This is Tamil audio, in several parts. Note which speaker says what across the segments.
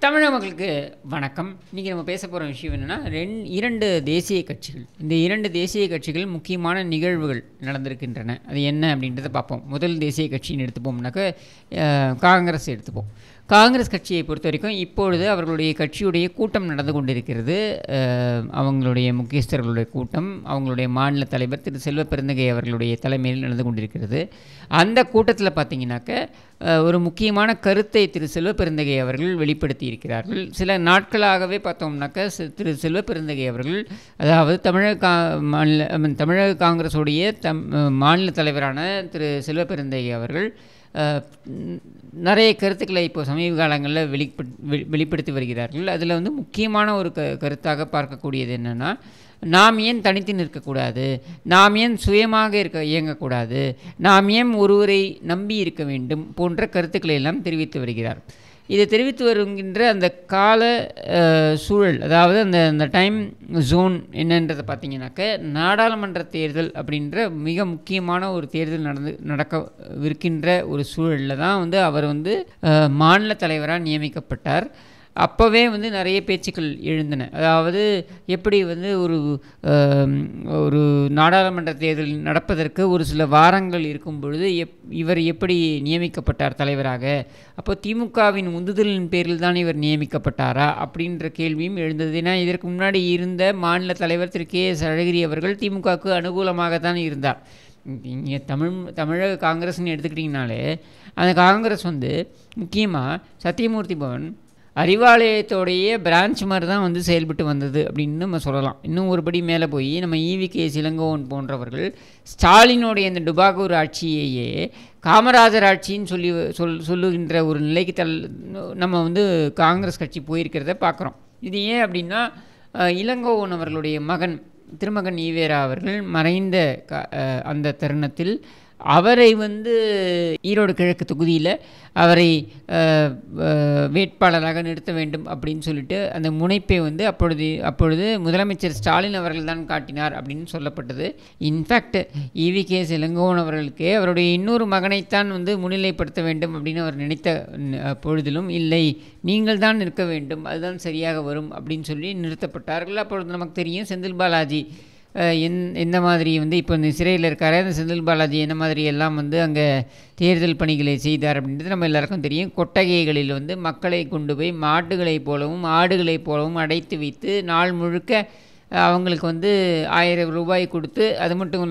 Speaker 1: தமிழக மக்களுக்கு வணக்கம். இன்றைக்கி நம்ம பேச போகிற விஷயம் என்னென்னா, இரண்டு தேசிய கட்சிகள். இந்த இரண்டு தேசிய கட்சிகள் முக்கியமான நிகழ்வுகள் நடந்திருக்கின்றன. அது என்ன அப்படின்றத பார்ப்போம். முதல் தேசிய கட்சின்னு எடுத்துப்போம்னாக்க காங்கிரஸ் எடுத்துப்போம். காங்கிரஸ் கட்சியை பொறுத்த வரைக்கும் இப்பொழுது அவர்களுடைய கட்சியுடைய கூட்டம் நடந்து கொண்டிருக்கிறது. அவங்களுடைய முக்கியஸ்தர்களுடைய கூட்டம், அவங்களுடைய மாநில தலைவர் திரு செல்வ பெருந்தகை அவர்களுடைய தலைமையில் நடந்து கொண்டிருக்கிறது. அந்த கூட்டத்தில் பார்த்தீங்கன்னாக்க ஒரு முக்கியமான கருத்தை திரு செல்வ பெருந்தகை அவர்கள் வெளிப்படுத்தி இருக்கிறார்கள். சில நாட்களாகவே பார்த்தோம்னாக்க திரு செல்வ பெருந்தகை அவர்கள், அதாவது தமிழக காங்கிரஸுடைய மாநில தலைவரான திரு செல்வ பெருந்தகை அவர்கள் நிறைய கருத்துக்களை இப்போ சமீப காலங்களில் வெளிப்படுத்தி வருகிறார்கள். அதில் முக்கியமான ஒரு கருத்தாக பார்க்கக்கூடியது என்னென்னா, நாம் ஏன் தனித்து நிற்கக்கூடாது, நாம் ஏன் சுயமாக இயங்கக்கூடாது, நாம் ஏன் ஒருவரை நம்பி இருக்க வேண்டும் போன்ற கருத்துக்களை எல்லாம் தெரிவித்து வருகிறார். இதை தெரிவித்து வருகின்ற அந்த கால சூழல், அதாவது அந்த டைம் ஜோன் என்னன்றதை பார்த்தீங்கன்னாக்க, நாடாளுமன்ற தேர்தல் அப்படின்ற மிக முக்கியமான ஒரு தேர்தல் நடக்கவிருக்கின்ற ஒரு சூழலில் தான் அவர் மாநில தலைவராக நியமிக்கப்பட்டார். அப்போவே நிறைய பேச்சுக்கள் எழுந்தன. அதாவது எப்படி ஒரு நாடாளுமன்ற தேர்தல் நடப்பதற்கு ஒரு சில வாரங்கள் இருக்கும் பொழுது இவர் எப்படி நியமிக்கப்பட்டார் தலைவராக, அப்போ திமுகவின் உந்துதலின் பேரில் தான் இவர் நியமிக்கப்பட்டாரா அப்படின்ற கேள்வியும் எழுந்தது. ஏன்னா இதற்கு முன்னாடி இருந்த மாநில தலைவர் திரு கே.எஸ். அழகிரி அவர்கள் திமுகவுக்கு அனுகூலமாகத்தான் இருந்தார். இங்கே தமிழக காங்கிரஸ்ன்னு எடுத்துக்கிட்டிங்கனாலே, அந்த காங்கிரஸ் முக்கியமாக சத்தியமூர்த்தி பவன் அறிவாலயத்தோடைய பிரான்ச் மாதிரி தான் செயல்பட்டு வந்தது அப்படின்னு நம்ம சொல்லலாம். இன்னும் ஒருபடி மேலே போய் நம்ம ஈவி.கே. இளங்கோவன் போன்றவர்கள் ஸ்டாலினுடைய இந்த டுபாகூர் ஆட்சியையே காமராஜர் ஆட்சின்னு சொல்லுகின்ற ஒரு நிலைக்கு நம்ம காங்கிரஸ் கட்சி போயிருக்கிறத பார்க்குறோம். இது ஏன் அப்படின்னா, இளங்கோவன் அவர்களுடைய மகன் திருமகன் ஈவேரா அவர்கள் மறைந்த அந்த தருணத்தில் அவரை ஈரோடு கிழக்கு தொகுதியில் அவரை வேட்பாளராக நிறுத்த வேண்டும் அப்படின்னு சொல்லிட்டு அந்த முனைப்பை அப்பொழுது முதலமைச்சர் ஸ்டாலின் அவர்கள் தான் காட்டினார் அப்படின்னு சொல்லப்பட்டது. இன்ஃபேக்ட் ஈவி.கே. இளங்கோவன் அவர்களுக்கே அவருடைய இன்னொரு மகனைத்தான் முன்னிலைப்படுத்த வேண்டும் அப்படின்னு அவர் நினைத்த பொழுதிலும், இல்லை நீங்கள் தான் நிற்க வேண்டும், அதுதான் சரியாக வரும் அப்படின்னு சொல்லி நிறுத்தப்பட்டார்கள். அப்பொழுது நமக்கு தெரியும் செந்தில் பாலாஜி எந்த மாதிரி இப்போ இந்த சிறையில் இருக்கார். அந்த செந்தில் பாலாஜி என்ன மாதிரி எல்லாம் அங்கே தேர்தல் பணிகளை செய்தார் அப்படின்றது நம்ம எல்லாருக்கும் தெரியும். கொட்டகைகளில் மக்களை கொண்டு போய் மாட்டுகளைப் போலவும் ஆடுகளைப் போலவும் அடைத்து வைத்து நாள் முழுக்க அவங்களுக்கு 1000 ரூபாய் கொடுத்து, அது மட்டும்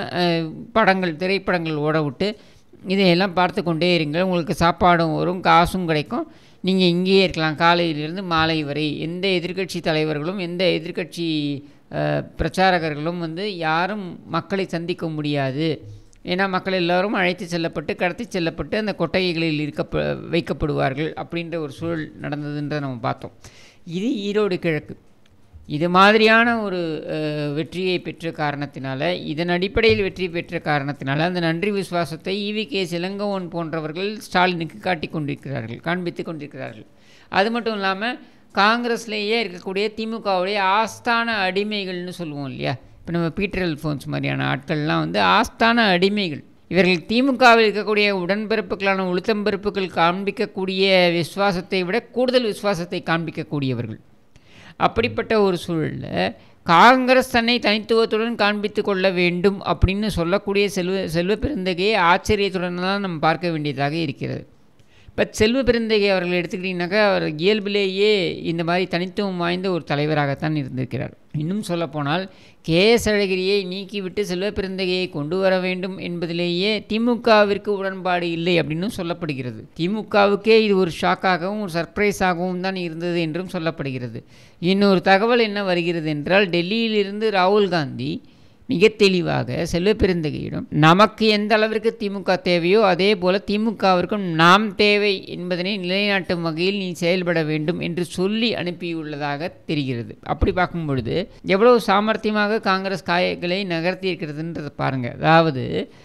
Speaker 1: இல்லாமல் திரைப்படங்கள் ஓட விட்டு இதையெல்லாம் பார்த்து கொண்டே இருங்கள், உங்களுக்கு சாப்பாடும் வரும், காசும் கிடைக்கும், நீங்கள் இங்கேயே இருக்கலாம் காலையிலிருந்து மாலை வரை. எந்த எதிர்க்கட்சி தலைவர்களும் எந்த எதிர்க்கட்சி பிரச்சாரகர்களும் யாரும் மக்களை சந்திக்க முடியாது. ஏன்னா மக்கள் எல்லோரும் அழைத்து செல்லப்பட்டு கடத்தி செல்லப்பட்டு அந்த கொட்டகைகளில் வைக்கப்படுவார்கள் அப்படின்ற ஒரு சூழல் நடந்ததுன்ற நம்ம பார்த்தோம். இது ஈரோடு கிழக்கு. இது மாதிரியான ஒரு வெற்றியை பெற்ற காரணத்தினால, இதன் அடிப்படையில் வெற்றி பெற்ற காரணத்தினால அந்த நன்றி விசுவாசத்தை ஈவி.கே. இளங்கோவன் போன்றவர்கள் ஸ்டாலினுக்கு காண்பித்து கொண்டிருக்கிறார்கள். அது மட்டும் இல்லாமல் காங்கிரஸ்லேயே இருக்கக்கூடிய திமுகவுடைய ஆஸ்தான அடிமைகள்னு சொல்லுவோம் இல்லையா, இப்போ நம்ம பீட்டர் அல்ஃபோன்ஸ் மாதிரியான ஆட்கள்லாம் ஆஸ்தான அடிமைகள். இவர்கள் திமுகவில் இருக்கக்கூடிய உடன்பிறப்புகளான உளுத்தம்பருப்புகள் காண்பிக்கக்கூடிய விசுவாசத்தை விட கூடுதல் விசுவாசத்தை காண்பிக்கக்கூடியவர்கள். அப்படிப்பட்ட ஒரு சூழலில் காங்கிரஸ் தன்னை தனித்துவத்துடன் காண்பித்து கொள்ள வேண்டும் அப்படின்னு சொல்லக்கூடிய செல்வ பெருந்தகையை ஆச்சரியத்துடன் தான் நம்ம பார்க்க வேண்டியதாக இருக்கிறது. பட் செல்வ பெருந்தகை அவர்கள் எடுத்துக்கிட்டிங்கனாக்கா, அவர் இயல்பிலேயே இந்த மாதிரி தனித்துவம் வாய்ந்த ஒரு தலைவராகத்தான் இருந்திருக்கிறார். இன்னும் சொல்லப்போனால் கே.எஸ். அழகிரியை நீக்கிவிட்டு செல்வ பெருந்தகையை கொண்டு வர வேண்டும் என்பதிலேயே திமுகவிற்கு உடன்பாடு இல்லை அப்படின்னு சொல்லப்படுகிறது. திமுகவுக்கே இது ஒரு ஷாக்காகவும் ஒரு சர்ப்ரைஸாகவும் தான் இருந்தது என்றும் சொல்லப்படுகிறது. இன்னொரு தகவல் என்ன வருகிறது என்றால், டெல்லியிலிருந்து ராகுல் காந்தி மிக தெளிவாக செல்வ பெருந்தகையிடம் நமக்கு எந்த அளவிற்கு திமுக தேவையோ அதே போல் திமுகவிற்கும் நாம் தேவை என்பதனை நிலைநாட்டும் வகையில் நீ செயல்பட வேண்டும் என்று சொல்லி அனுப்பியுள்ளதாக தெரிகிறது. அப்படி பார்க்கும் பொழுது எவ்வளவு சாமர்த்தியமாக காங்கிரஸ் காய்களை நகர்த்தி இருக்கிறதுன்றதை பாருங்கள். அதாவது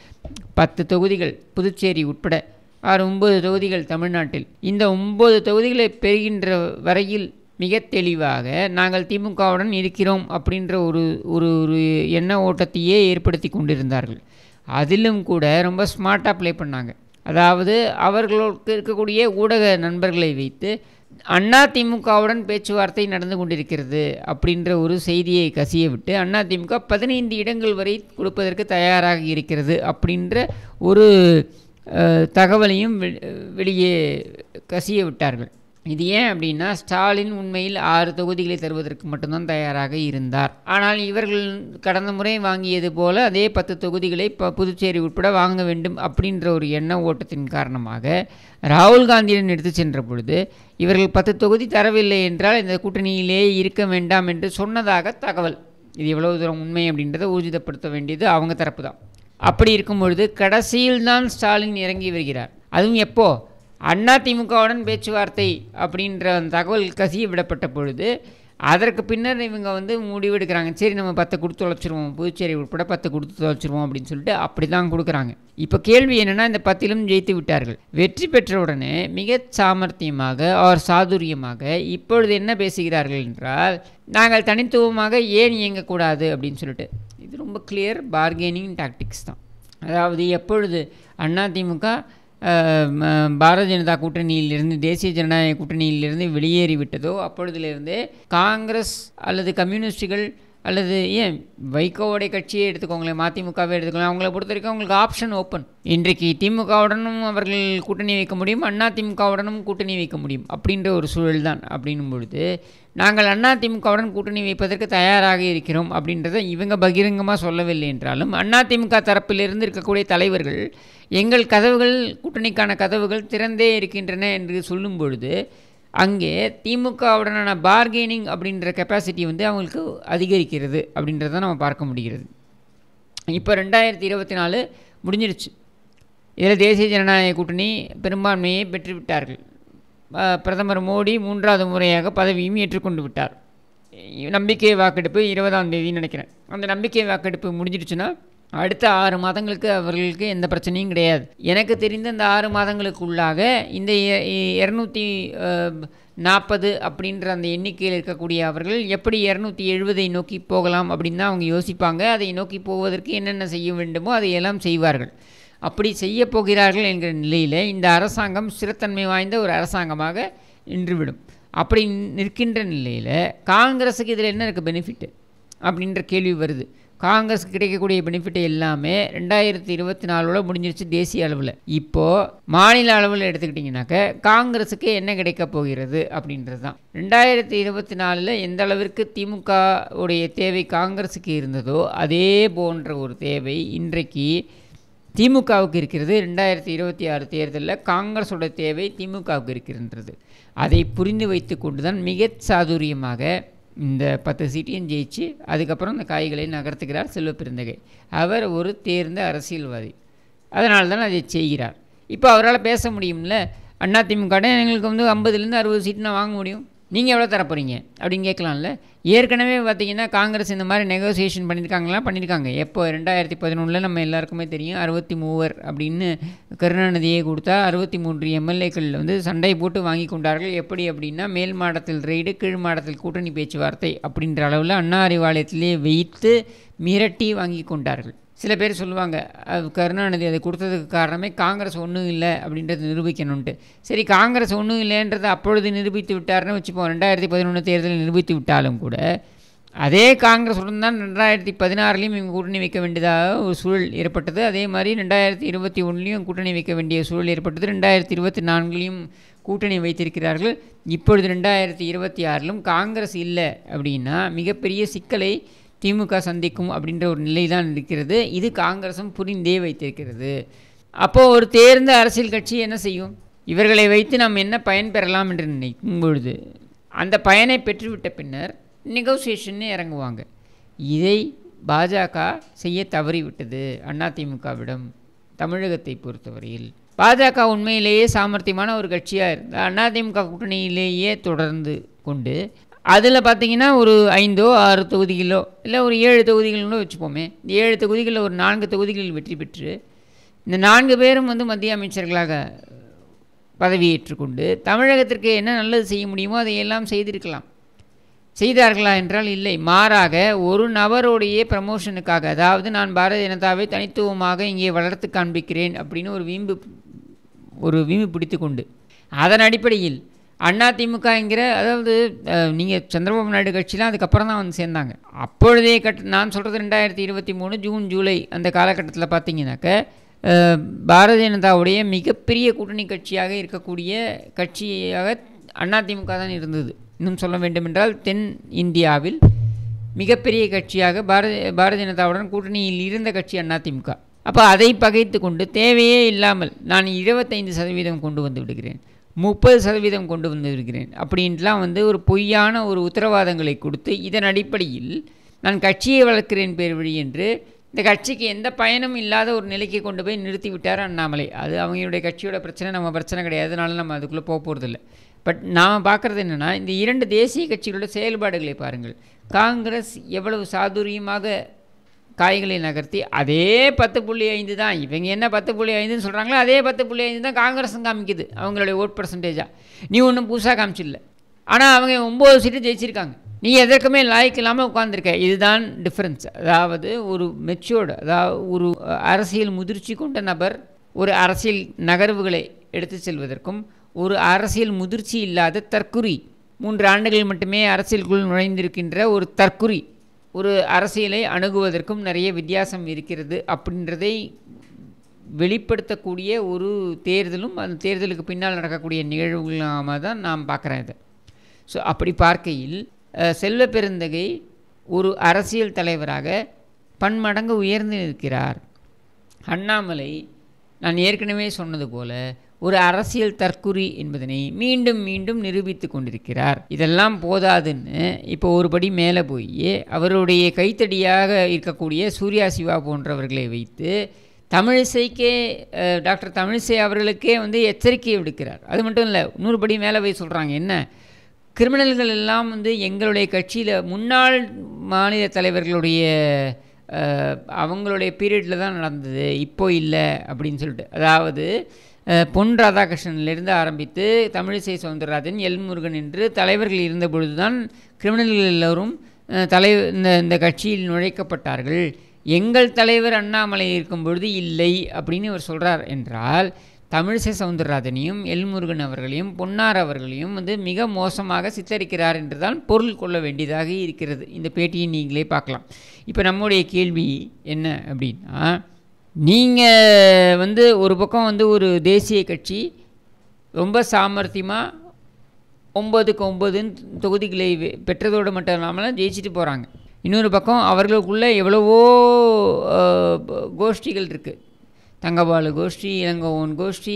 Speaker 1: 10 தொகுதிகள் புதுச்சேரி உட்பட 9 தொகுதிகள் தமிழ்நாட்டில். இந்த 9 தொகுதிகளை பெறுகின்ற வரையில் மிக தெளிவாக நாங்கள் திமுகவுடன் இருக்கிறோம் அப்படின்ற ஒரு எண்ண ஓட்டத்தையே ஏற்படுத்தி கொண்டிருந்தார்கள். அதிலும் கூட ரொம்ப ஸ்மார்ட்டாக ப்ளே பண்ணாங்க. அதாவது அவர்களுக்கு இருக்கக்கூடிய ஊடக நண்பர்களை வைத்து அதிமுகவுடன் பேச்சுவார்த்தை நடந்து கொண்டிருக்கிறது அப்படின்ற ஒரு செய்தியை கசிய விட்டு அதிமுக 15 இடங்கள் வரை கொடுப்பதற்கு தயாராக இருக்கிறது அப்படின்ற ஒரு தகவலையும் வெளியே கசிய விட்டார்கள். இது ஏன் அப்படின்னா, ஸ்டாலின் உண்மையில் 6 தொகுதிகளை தருவதற்கு மட்டும்தான் தயாராக இருந்தார். ஆனால் இவர்கள் கடந்த முறை வாங்கியது போல அதே 10 தொகுதிகளை புதுச்சேரி உட்பட வாங்க வேண்டும் அப்படின்ற ஒரு எண்ண ஓட்டத்தின் காரணமாக ராகுல் காந்தியுடன் எடுத்து சென்ற பொழுது இவர்கள் 10 தொகுதி தரவில்லை என்றால் இந்த கூட்டணியிலே இருக்க வேண்டாம் என்று சொன்னதாக தகவல். இது எவ்வளவு தூரம் உண்மை அப்படின்றத ஊர்ஜிதப்படுத்த வேண்டியது அவங்க தரப்பு தான். அப்படி இருக்கும் பொழுது கடைசியில் தான் ஸ்டாலின் இறங்கி வருகிறார். அதுவும் எப்போ? அதிமுகவுடன் பேச்சுவார்த்தை அப்படின்ற தகவல் கசிய விடப்பட்ட பொழுது அதற்கு பின்னர் இவங்க முடிவெடுக்கிறாங்க, சரி நம்ம 10 கொடுத்து தொலைச்சிருவோம், புதுச்சேரி உட்பட 10 கொடுத்து தொலைச்சிருவோம் அப்படின்னு சொல்லிட்டு அப்படி தான் கொடுக்குறாங்க. இப்போ கேள்வி என்னென்னா, இந்த 10லும் ஜெயித்து விட்டார்கள். வெற்றி பெற்ற உடனே மிக சாமர்த்தியமாக சாதுரியமாக இப்பொழுது என்ன பேசுகிறார்கள் என்றால், நாங்கள் தனித்துவமாக ஏன் இயங்கக்கூடாது அப்படின்னு சொல்லிட்டு. இது ரொம்ப கிளியர் பார்கெனிங் டாக்டிக்ஸ் தான். அதாவது எப்பொழுது அதிமுக பாரதிய ஜனதா கூட்டணியிலிருந்து, தேசிய ஜனநாயக கூட்டணியிலிருந்து வெளியேறிவிட்டதோ அப்பொழுதிலிருந்தே காங்கிரஸ் அல்லது கம்யூனிஸ்டுகள் அல்லது ஏன் வைகோவுடைய கட்சியை எடுத்துக்கோங்களேன், மதிமுகவை எடுத்துக்கலாம், அவங்கள பொறுத்த வரைக்கும் அவங்களுக்கு ஆப்ஷன் ஓப்பன். இன்றைக்கு திமுகவுடனும் அவர்கள் கூட்டணி வைக்க முடியும், அதிமுகவுடனும் கூட்டணி வைக்க முடியும் அப்படின்ற ஒரு சூழல் தான். அப்படின்னும் பொழுது நாங்கள் அதிமுகவுடன் கூட்டணி வைப்பதற்கு தயாராக இருக்கிறோம் அப்படின்றத இவங்க பகிரங்கமாக சொல்லவில்லை என்றாலும் அதிமுக தரப்பிலிருந்து இருக்கக்கூடிய தலைவர்கள் எங்கள் கதவுகள், கூட்டணிக்கான கதவுகள் திறந்தே இருக்கின்றன என்று சொல்லும் பொழுது அங்கே திமுகவுடனான பார்கெனிங் அப்படின்ற கெப்பாசிட்டி அவங்களுக்கு அதிகரிக்கிறது அப்படின்றத நம்ம பார்க்க முடிகிறது. இப்போ 2024 முடிஞ்சிருச்சு. இதில் தேசிய ஜனநாயக கூட்டணி பெரும்பான்மையை பெற்றுவிட்டார்கள். பிரதமர் மோடி 3வது முறையாக பதவியும் ஏற்றுக்கொண்டு விட்டார். நம்பிக்கை வாக்கெடுப்பு 20ஆம் தேதி நினைக்கிறேன். அந்த நம்பிக்கை வாக்கெடுப்பு முடிஞ்சிடுச்சுன்னா அடுத்த 6 மாதங்களுக்கு அவர்களுக்கு எந்த பிரச்சனையும் கிடையாது. எனக்கு தெரிந்த இந்த 6 மாதங்களுக்குள்ளாக இந்த 240 அப்படின்ற அந்த எண்ணிக்கையில் இருக்கக்கூடிய அவர்கள் எப்படி 270 நோக்கி போகலாம் அப்படின்னு தான் அவங்க யோசிப்பாங்க. அதை நோக்கி போவதற்கு என்னென்ன செய்ய வேண்டுமோ அதையெல்லாம் செய்வார்கள். அப்படி செய்ய போகிறார்கள் என்கிற நிலையில் இந்த அரசாங்கம் ஸ்திரத்தன்மை வாய்ந்த ஒரு அரசாங்கமாக நின்றுவிடும். அப்படி நிற்கின்ற நிலையில் காங்கிரஸுக்கு இதில் என்ன இருக்குது பெனிஃபிட்டு அப்படின்ற கேள்வி வருது. காங்கிரஸுக்கு கிடைக்கக்கூடிய பெனிஃபிட் எல்லாமே 2024 முடிஞ்சிருச்சு தேசிய அளவில். இப்போது மாநில அளவில் எடுத்துக்கிட்டிங்கனாக்க காங்கிரஸுக்கு என்ன கிடைக்க போகிறது அப்படின்றது தான். 2024 எந்த அளவிற்கு திமுக உடைய தேவை காங்கிரஸுக்கு இருந்ததோ அதே போன்ற ஒரு தேவை இன்றைக்கு திமுகவுக்கு இருக்கிறது. 2026 தேர்தலில் காங்கிரஸோட தேவை திமுகவுக்கு இருக்கின்றது. அதை புரிந்து வைத்து கொண்டு தான் மிக சாதுரியமாக இந்த 10 சீட்டையும் ஜெயிச்சு அதுக்கப்புறம் இந்த காய்களை நகர்த்துகிறார் செல்வப்பெருந்தகை. அவர் ஒரு தேர்ந்த அரசியல்வாதி, அதனால தான் அதை செய்கிறார். இப்போ அவரால் பேச முடியும்ல, அதிமுக எங்களுக்கு 50லேருந்து 60 சீட்டு நான் வாங்க முடியும், நீங்கள் எவ்வளோ தரப்போறீங்க அப்படின்னு கேட்கலாம்ல. ஏற்கனவே பார்த்திங்கன்னா காங்கிரஸ் இந்த மாதிரி நெகோசியேஷன் பண்ணியிருக்காங்க. எப்போ 2011 நம்ம எல்லாருக்குமே தெரியும், 63 அப்படின்னு கருணாநிதியை கொடுத்தா 63 எம்எல்ஏக்கள் சண்டை போட்டு வாங்கி கொண்டார்கள். எப்படி அப்படின்னா, மேல் மாடத்தில் ரெய்டு, கீழ் மாடத்தில் கூட்டணி பேச்சுவார்த்தை அப்படின்ற அளவில் அண்ணா அறிவாலயத்திலே வைத்து மிரட்டி வாங்கி கொண்டார்கள். சில பேர் சொல்லுவாங்க கருணாநிதி அதை கொடுத்ததுக்கு காரணமே காங்கிரஸ் ஒன்றும் இல்லை அப்படின்றத நிரூபிக்கணுன்ட்டு. சரி, காங்கிரஸ் ஒன்றும் இல்லைன்றதை அப்பொழுது நிரூபித்து விட்டார்னு வச்சுப்போம். 2011 தேர்தலில் நிரூபித்து விட்டாலும் கூட அதே காங்கிரஸுடன் தான் 2016 இவங்க கூட்டணி வைக்க வேண்டியதாக ஒரு சூழல் ஏற்பட்டது. அதே மாதிரி 2021 கூட்டணி வைக்க வேண்டிய சூழல் ஏற்பட்டது. 2024 கூட்டணி வைத்திருக்கிறார்கள். இப்பொழுது 2026 காங்கிரஸ் இல்லை அப்படின்னா மிகப்பெரிய சிக்கலை திமுக சந்திக்கும் அப்படின்ற ஒரு நிலை தான் இருக்கிறது. இது காங்கிரஸும் புரிந்தே வைத்திருக்கிறது. அப்போது ஒரு தேர்ந்த அரசியல் கட்சி என்ன செய்யும்? இவர்களை வைத்து நாம் என்ன பயன் பெறலாம் என்று நினைக்கும் பொழுது அந்த பயனை பெற்றுவிட்ட பின்னர் நெகோசியேஷன் இறங்குவாங்க. இதை பாஜக செய்ய தவறிவிட்டது அதிமுகவிடம். தமிழகத்தை பொறுத்தவரையில் பாஜக உண்மையிலேயே சாமர்த்தியமான ஒரு கட்சியாக இருந்தால் அதிமுக கூட்டணியிலேயே தொடர்ந்து கொண்டு அதில் பார்த்திங்கன்னா ஒரு 5 6 தொகுதிகளோ இல்லை ஒரு 7 தொகுதிகளோ வச்சுப்போமே. இந்த 7 தொகுதிகளில் ஒரு 4 தொகுதிகளில் வெற்றி பெற்று இந்த 4 பேரும் மத்திய அமைச்சர்களாக பதவியேற்றுக்கொண்டு தமிழகத்திற்கு என்ன நல்லது செய்ய முடியுமோ அதையெல்லாம் செய்திருக்கலாம். செய்தார்களா என்றால் இல்லை. மாறாக ஒரு நபருடைய ப்ரமோஷனுக்காக, அதாவது நான் பாரதிய ஜனதாவை தனித்துவமாக இங்கே வளர்த்து காண்பிக்கிறேன் அப்படின்னு ஒரு வீம்பு பிடித்து கொண்டு அதன் அடிப்படையில் அதிமுகங்கிற அதாவது நீங்கள் சந்திரபாபு நாயுடு கட்சிலாம் அதுக்கப்புறம் தான் வந்து சேர்ந்தாங்க. அப்பொழுதே நான் சொல்கிறது 2023 ஜூன் ஜூலை அந்த காலகட்டத்தில் பார்த்தீங்கன்னாக்க பாரதிய ஜனதாவுடைய மிகப்பெரிய கூட்டணி கட்சியாக இருக்கக்கூடிய கட்சியாக அதிமுக தான் இருந்தது. இன்னும் சொல்ல வேண்டுமென்றால் தென் இந்தியாவில் மிகப்பெரிய கட்சியாக பாரதிய ஜனதாவுடன் கூட்டணியில் இருந்த கட்சி அதிமுக. அப்போ அதை பகைத்து கொண்டு தேவையே இல்லாமல் நான் 25% கொண்டு வந்து விடுகிறேன், 30% கொண்டு வந்து விடுகிறேன் அப்படின்ட்டுலாம் வந்து ஒரு பொய்யான ஒரு உத்தரவாதங்களை கொடுத்து இதன் அடிப்படையில் நான் கட்சியை வளர்க்கிறேன் பேர் வழி என்று இந்த கட்சிக்கு எந்த பயனும் இல்லாத ஒரு நிலைக்கு கொண்டு போய் நிறுத்தி விட்டார் அண்ணாமலை. அது அவங்களுடைய கட்சியோட பிரச்சனை, நம்ம பிரச்சனை கிடையாது, அதனால நம்ம அதுக்குள்ளே போக போகிறதில்ல. பட் நாம் பார்க்குறது என்னென்னா, இந்த 2 தேசிய கட்சிகளோட செயல்பாடுகளை பாருங்கள். காங்கிரஸ் எவ்வளவு சாதுரியமாக காய்களை நகர்த்தி அதே 10.5 தான், இவங்க என்ன 10.5ன்னு சொல்கிறாங்களோ அதே 10.5 தான் காங்கிரஸும் காமிக்குது அவங்களுடைய ஓட் பர்சன்டேஜாக. நீ ஒன்றும் புதுசாக காமிச்சில்ல, ஆனால் அவங்க 9 சீட்டு ஜெயிச்சிருக்காங்க, நீ எதற்குமே லாய்க்கு இல்லாமல் உட்காந்துருக்க. இதுதான் டிஃப்ரென்ஸ். அதாவது ஒரு மெச்சூர்டு, அதாவது ஒரு அரசியல் முதிர்ச்சி கொண்ட நபர் ஒரு அரசியல் நகர்வுகளை எடுத்து செல்வதற்கும் ஒரு அரசியல் முதிர்ச்சி இல்லாத தற்குறி, 3 ஆண்டுகள் மட்டுமே அரசியலுக்குள் நுழைந்திருக்கின்ற ஒரு தற்குறி ஒரு அரசியலை அணுகுவதற்கும் நிறைய வித்தியாசம் இருக்கிறது அப்படின்றதை வெளிப்படுத்தக்கூடிய ஒரு தேர்தலும் அந்த தேர்தலுக்கு பின்னால் நடக்கக்கூடிய நிகழ்வுகளாக தான் நாம் பார்க்குறேன் இதை. ஸோ அப்படி பார்க்கையில் செல்வ பெருந்தகை ஒரு அரசியல் தலைவராக பன்மடங்கு உயர்ந்து நிற்கிறார். அண்ணாமலை நான் ஏற்கனவே சொன்னது போல ஒரு அரசியல் தற்குறி என்பதனை மீண்டும் மீண்டும் நிரூபித்து கொண்டிருக்கிறார். இதெல்லாம் போதாதுன்னு இப்போ ஒரு படி மேலே போய் அவருடைய கைத்தடியாக இருக்கக்கூடிய சூர்யா சிவா போன்றவர்களை வைத்து தமிழிசைக்கே டாக்டர் தமிழிசை அவர்களுக்கே வந்து எச்சரிக்கை விடுக்கிறார். அது மட்டும் இல்லை, 100 படி மேலே போய் சொல்கிறாங்க, என்ன கிரிமினல்கள் எல்லாம் வந்து எங்களுடைய கட்சியில் முன்னாள் மாநில தலைவர்களுடைய அவங்களுடைய பீரியடில் தான் நடந்தது, இப்போ இல்லை அப்படின்னு சொல்லிட்டு. அதாவது பொன் ராதாகிருஷ்ணனிலிருந்து ஆரம்பித்து தமிழிசை சவுந்தரராஜன், எல்முருகன் என்று தலைவர்கள் இருந்த பொழுது தான் கிரிமினல்கள் எல்லோரும் இந்த கட்சியில் நுழைக்கப்பட்டார்கள். எங்கள் தலைவர் அண்ணாமலை இருக்கும் பொழுது இல்லை அப்படின்னு அவர் சொல்கிறார் என்றால், தமிழிசை சவுந்தரராஜனையும் எல்முருகன் அவர்களையும் பொன்னார் அவர்களையும் வந்து மிக மோசமாக சித்தரிக்கிறார் என்று தான் பொருள் கொள்ள வேண்டியதாக இருக்கிறது. இந்த பேட்டியை நீங்களே பார்க்கலாம். இப்போ நம்முடைய கேள்வி என்ன அப்படின்னா, நீங்கள் வந்து ஒரு பக்கம் வந்து ஒரு தேசிய கட்சி ரொம்ப சாமர்த்தியமாக 9க்கு 9 தொகுதிகளை பெற்றதோடு மட்டும் இல்லாமல் ஜெயிச்சுட்டு போகிறாங்க. இன்னொரு பக்கம் அவர்களுக்குள்ளே எவ்வளவோ கோஷ்டிகள் இருக்குது. தங்கபாலு கோஷ்டி, இளங்கோவன் கோஷ்டி,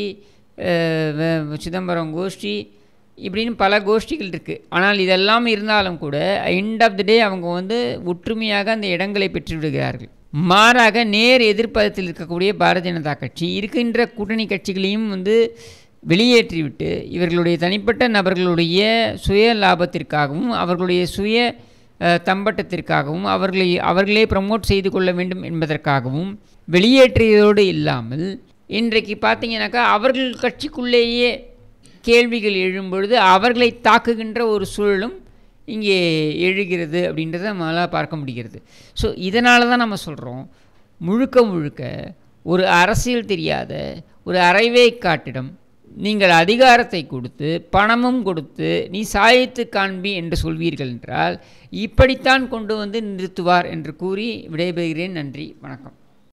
Speaker 1: சிதம்பரம் கோஷ்டி, இப்படின்னு பல கோஷ்டிகள் இருக்குது. ஆனால் இதெல்லாம் இருந்தாலும் கூட எண்ட் ஆஃப் த டே அவங்க வந்து ஒற்றுமையாக அந்த இடங்களை பெற்றுவிடுகிறார்கள். மாறாக நேர் எதிர்ப்பதத்தில் இருக்கக்கூடிய பாரதிய ஜனதா கட்சி இருக்கின்ற கூட்டணி கட்சிகளையும் வந்து வெளியேற்றிவிட்டு இவர்களுடைய தனிப்பட்ட நபர்களுடைய சுய லாபத்திற்காகவும் அவர்களுடைய சுய தம்பட்டத்திற்காகவும் அவர்களே ப்ரமோட் செய்து கொள்ள வேண்டும் என்பதற்காகவும் வெளியேற்றியதோடு இல்லாமல் இன்றைக்கு பார்த்தீங்கன்னாக்கா அவர்கள் கட்சிக்குள்ளேயே கேள்விகள் எழும்பொழுது அவர்களை தாக்குகின்ற ஒரு சூழலும் இங்கே எழுகிறது அப்படின்றத நம்மளால் பார்க்க முடிகிறது. ஸோ இதனால தான் நம்ம சொல்கிறோம், முழுக்க முழுக்க ஒரு அரசியல் தெரியாத ஒரு அரைவேக்காட்டிடம் நீங்கள் அதிகாரத்தை கொடுத்து பணமும் கொடுத்து நீ சாய்த்து காண்பி என்று சொல்வீர்கள் என்றால் இப்படித்தான் கொண்டு வந்து நிறுத்துவார் என்று கூறி விடைபெறுகிறேன். நன்றி, வணக்கம்.